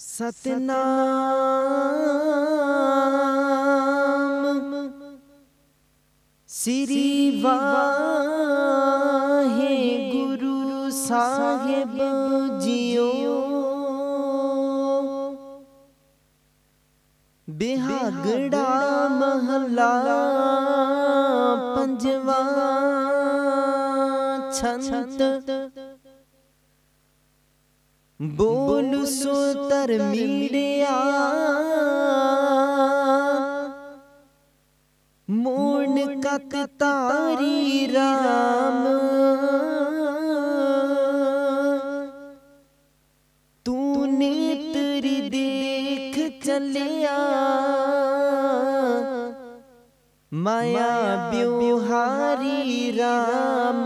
सतनाम श्री वाहे गुरु साहिब जियो। बिहागड़ा महला पंजवा छंत बोल सो तर मीड़िया मोन कत तारी राम। तूने तेरी देख चलिया माया ब्योहारी राम।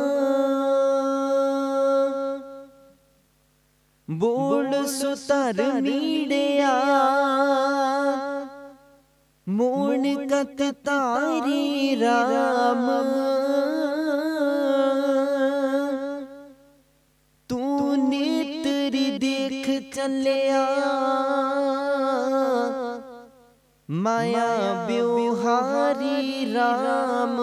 बोल सुतर मीड़िया मोन कत तारी राम। तूने तेरी देख चलिया माया ब्योहारी राम।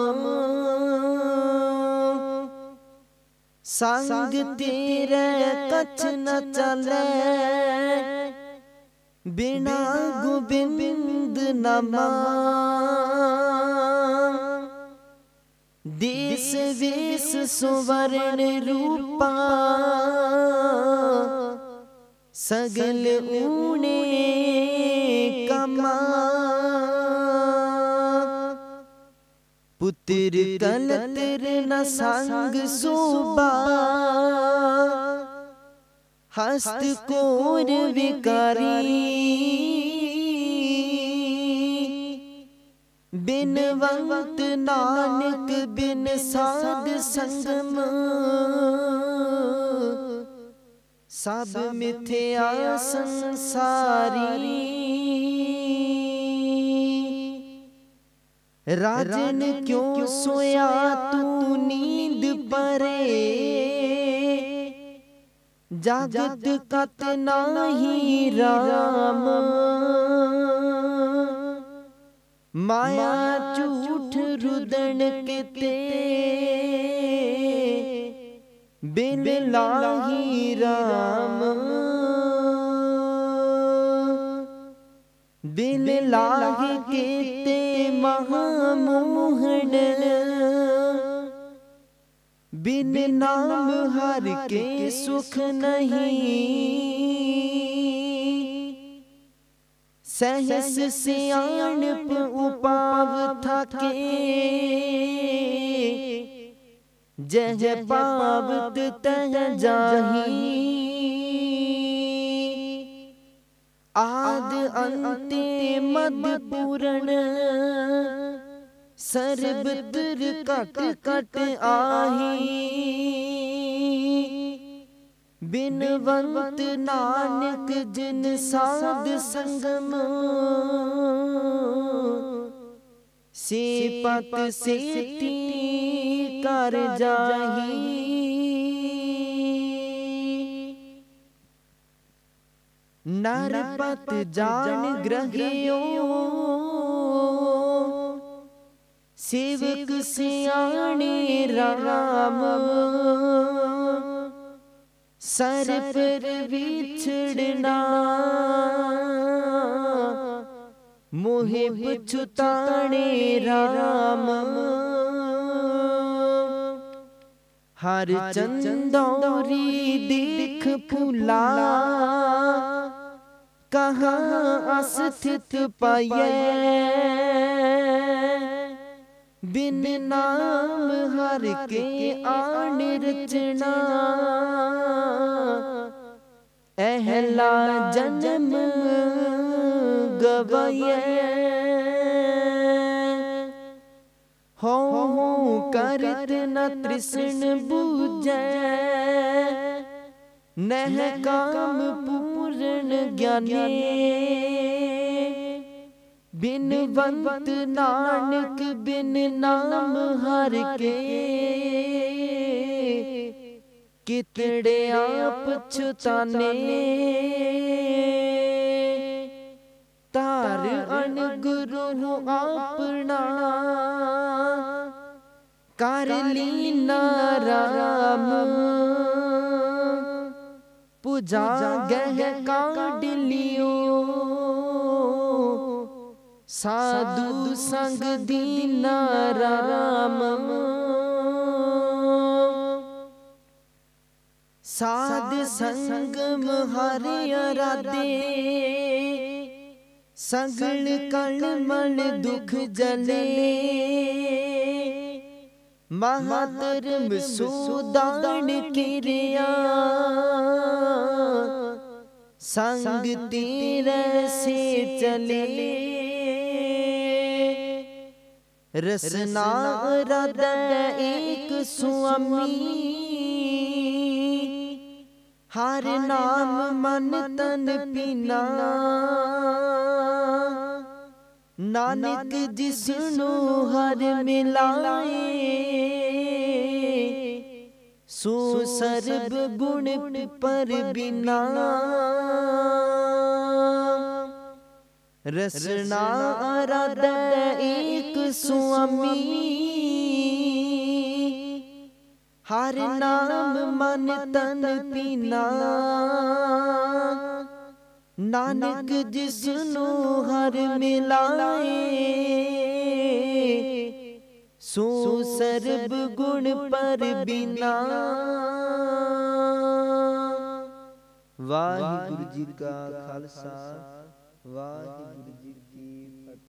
संग तेरे कछ न चले बिना गोबिंद नमा। देश वेश सुवर्ण रूपा सगल ऊने कमा। पुत्र कलतर न संग शोभा हस्त कोर विकारी। बिन वंत नानक बिन साध संगम सब मिथ्या संसारी। राजन क्यों सोया तू नींद परे जागत कत नाही राम। माया झूठ रुदन केते बिन लाही राम। बिन लाही केते महामोहन बिन नाम हर के सुख नहीं। सहस सियाणप उपाव थाके जह पावत तह जाही। आद अंते मद पूरण सर्बतर कट कट आही। बिनवंत नानक जिन साध संगम से पत सेती कर जाही। नरपत जान ग्रहियो सेवक सियाणे राम। सर पर बिछड़ना मोहे पछुताने राम। हर चंदौरी देख फूला कहाँ अस्थित पाये। बिन नाम हर के आन रचना अहला जन्म गवाये। हो करत न तृष्ण बूझे नह काम पूर्ण ज्ञानी। बिन वंत नानक बिन नाम हर के कितड़े आप छुताने। लीना राम पूजा गह काढ़ लियो साधु संग दीना राम साध संग हरि राधे सगल कल मन दुख जले महाधर्म सुदान किरिया संग तेरे से चले रसना राधा एक स्वामी हर नाम मन तन पीना नानक जिसनु हर मिलाए सो सर्ब गुण पर बिना रसना राधा एक स्वामी हर नाम मन तन पीना नानक जिसनु हर मिलाए सो सर्ब गुण पर बिना। वाहिगुरु जी का खालसा वाहिगुरु।